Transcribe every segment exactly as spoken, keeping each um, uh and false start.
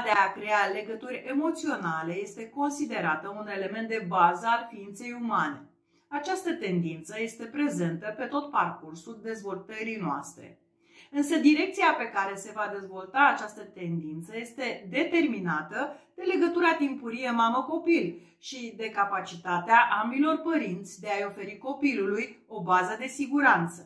de a crea legături emoționale este considerată un element de bază al ființei umane. Această tendință este prezentă pe tot parcursul dezvoltării noastre. Însă direcția pe care se va dezvolta această tendință este determinată de legătura timpurie mamă-copil și de capacitatea ambilor părinți de a-i oferi copilului o bază de siguranță.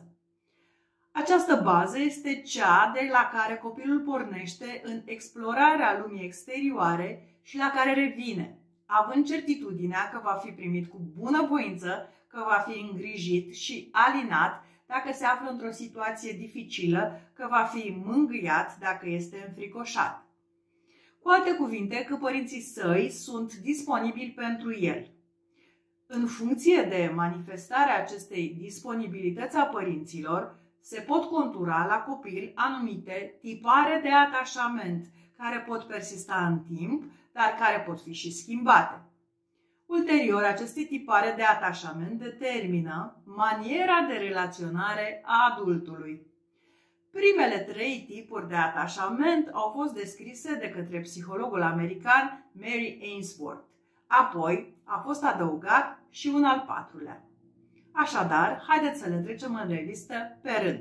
Această bază este cea de la care copilul pornește în explorarea lumii exterioare și la care revine, având certitudinea că va fi primit cu bunăvoință, că va fi îngrijit și alinat dacă se află într-o situație dificilă, că va fi mângâiat dacă este înfricoșat. Cu alte cuvinte, că părinții săi sunt disponibili pentru el. În funcție de manifestarea acestei disponibilități a părinților, se pot contura la copil anumite tipare de atașament, care pot persista în timp, dar care pot fi și schimbate. Ulterior, aceste tipare de atașament determină maniera de relaționare a adultului. Primele trei tipuri de atașament au fost descrise de către psihologul american Mary Ainsworth. Apoi a fost adăugat și un al patrulea. Așadar, haideți să le trecem în revistă pe rând.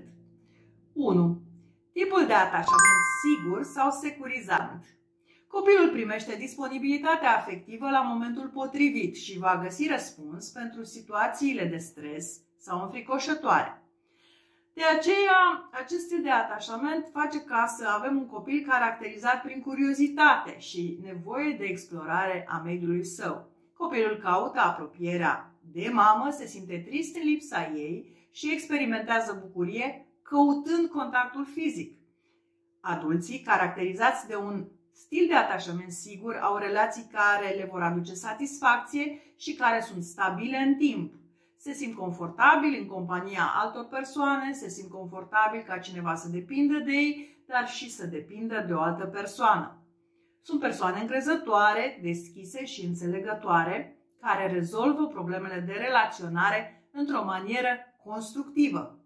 unu. Tipul de atașament sigur sau securizant. Copilul primește disponibilitatea afectivă la momentul potrivit și va găsi răspuns pentru situațiile de stres sau înfricoșătoare. De aceea, acest stil de atașament face ca să avem un copil caracterizat prin curiozitate și nevoie de explorare a mediului său. Copilul caută apropierea de mamă, se simte trist în lipsa ei și experimentează bucurie căutând contactul fizic. Adulții, caracterizați de un stil de atașament sigur, au relații care le vor aduce satisfacție și care sunt stabile în timp. Se simt confortabili în compania altor persoane, se simt confortabili ca cineva să depindă de ei, dar și să depindă de o altă persoană. Sunt persoane încrezătoare, deschise și înțelegătoare, care rezolvă problemele de relaționare într-o manieră constructivă.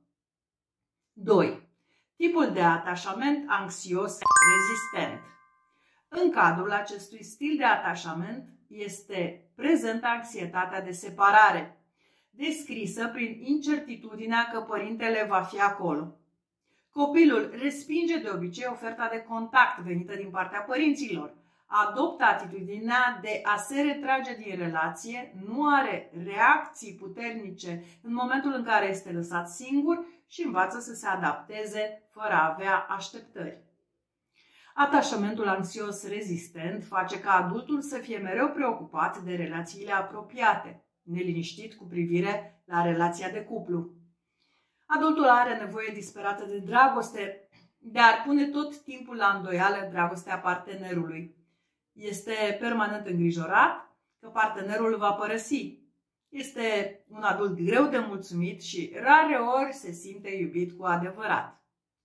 doi. Tipul de atașament anxios rezistent. În cadrul acestui stil de atașament este prezentă anxietatea de separare, descrisă prin incertitudinea că părintele va fi acolo. Copilul respinge de obicei oferta de contact venită din partea părinților, adoptă atitudinea de a se retrage din relație, nu are reacții puternice în momentul în care este lăsat singur și învață să se adapteze fără a avea așteptări. Atașamentul anxios rezistent face ca adultul să fie mereu preocupat de relațiile apropiate, neliniștit cu privire la relația de cuplu. Adultul are nevoie disperată de dragoste, dar pune tot timpul la îndoială dragostea partenerului. Este permanent îngrijorat că partenerul îl va părăsi. Este un adult greu de mulțumit și rare ori se simte iubit cu adevărat.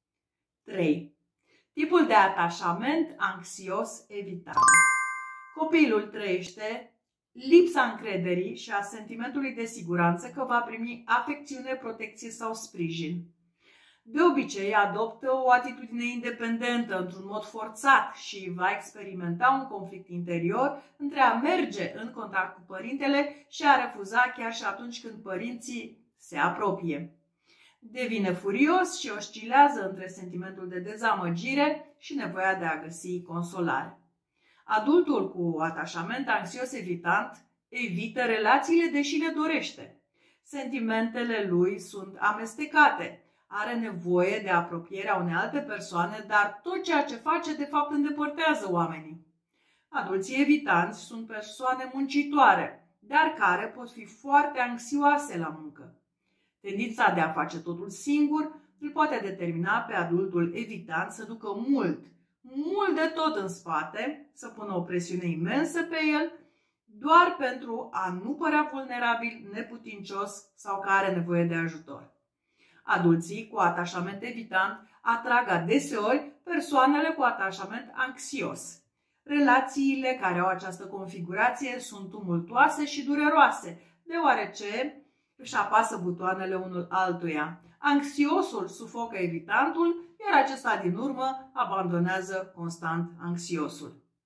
trei. Tipul de atașament anxios evitant. Copilul trăiește lipsa încrederii și a sentimentului de siguranță că va primi afecțiune, protecție sau sprijin. De obicei adoptă o atitudine independentă într-un mod forțat și va experimenta un conflict interior între a merge în contact cu părintele și a refuza chiar și atunci când părinții se apropie. Devine furios și oscilează între sentimentul de dezamăgire și nevoia de a găsi consolare. Adultul cu atașament anxios evitant evită relațiile deși le dorește. Sentimentele lui sunt amestecate. Are nevoie de apropierea unei alte persoane, dar tot ceea ce face de fapt îndepărtează oamenii. Adulții evitanți sunt persoane muncitoare, dar care pot fi foarte anxioase la muncă. Tendința de a face totul singur îl poate determina pe adultul evitant să ducă mult, mult de tot în spate, să pună o presiune imensă pe el, doar pentru a nu părea vulnerabil, neputincios sau că are nevoie de ajutor. Adulții cu atașament evitant atrag adeseori persoanele cu atașament anxios. Relațiile care au această configurație sunt tumultoase și dureroase, deoarece își apasă butoanele unul altuia. Anxiosul sufocă evitantul, iar acesta din urmă abandonează constant anxiosul.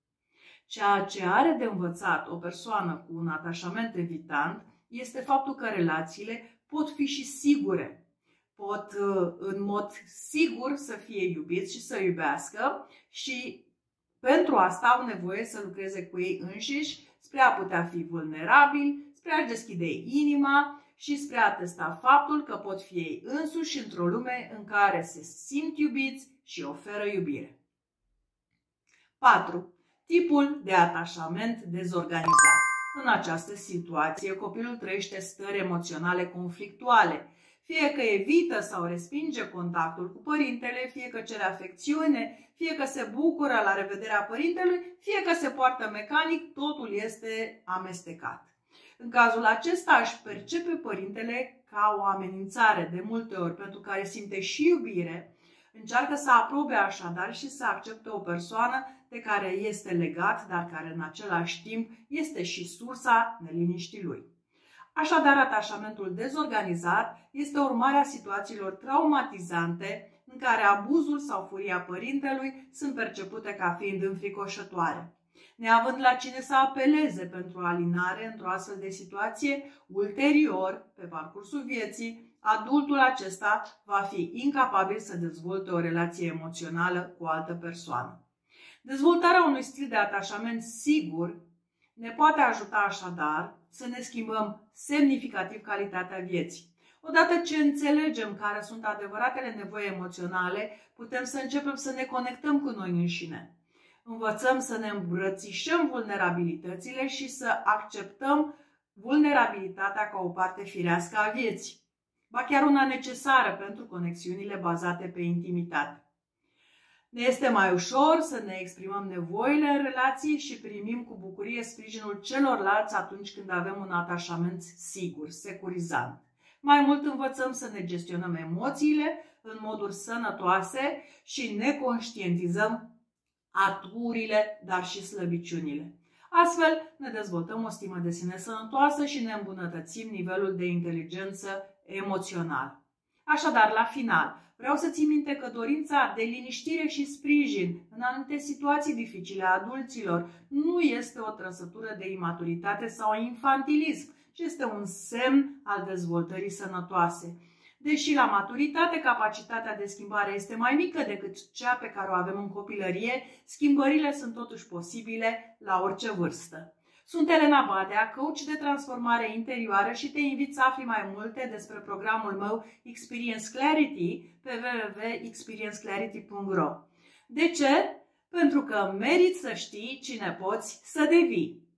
Ceea ce are de învățat o persoană cu un atașament evitant este faptul că relațiile pot fi și sigure. Pot în mod sigur să fie iubiți și să iubească și pentru asta au nevoie să lucreze cu ei înșiși spre a putea fi vulnerabili, spre a-și deschide inima și spre a testa faptul că pot fi ei însuși într-o lume în care se simt iubiți și oferă iubire. patru. Tipul de atașament dezorganizat. În această situație, copilul trăiește stări emoționale conflictuale, fie că evită sau respinge contactul cu părintele, fie că cere afecțiune, fie că se bucură la revederea părintelui, fie că se poartă mecanic, totul este amestecat. În cazul acesta își percepe părintele ca o amenințare de multe ori, pentru care simte și iubire, încearcă să aprobe așadar și să accepte o persoană de care este legat, dar care în același timp este și sursa neliniștii lui. Așadar, atașamentul dezorganizat este urmarea situațiilor traumatizante în care abuzul sau furia părintelui sunt percepute ca fiind înfricoșătoare. Neavând la cine să apeleze pentru alinare într-o astfel de situație, ulterior, pe parcursul vieții, adultul acesta va fi incapabil să dezvolte o relație emoțională cu o altă persoană. Dezvoltarea unui stil de atașament sigur ne poate ajuta așadar să ne schimbăm semnificativ calitatea vieții. Odată ce înțelegem care sunt adevăratele nevoi emoționale, putem să începem să ne conectăm cu noi înșine. Învățăm să ne îmbrățișăm vulnerabilitățile și să acceptăm vulnerabilitatea ca o parte firească a vieții, ba chiar una necesară pentru conexiunile bazate pe intimitate. Ne este mai ușor să ne exprimăm nevoile în relații și primim cu bucurie sprijinul celorlalți atunci când avem un atașament sigur, securizant. Mai mult învățăm să ne gestionăm emoțiile în moduri sănătoase și ne conștientizăm aturile, dar și slăbiciunile. Astfel, ne dezvoltăm o stimă de sine sănătoasă și ne îmbunătățim nivelul de inteligență emoțională. Așadar, la final, vreau să ții minte că dorința de liniștire și sprijin în anumite situații dificile a adulților nu este o trăsătură de imaturitate sau infantilism, ci este un semn al dezvoltării sănătoase. Deși la maturitate capacitatea de schimbare este mai mică decât cea pe care o avem în copilărie, schimbările sunt totuși posibile la orice vârstă. Sunt Elena Badea, coach de transformare interioară și te invit să afli mai multe despre programul meu Experience Clarity pe w w w punct experience clarity punct r o. De ce? Pentru că meriți să știi cine poți să devii.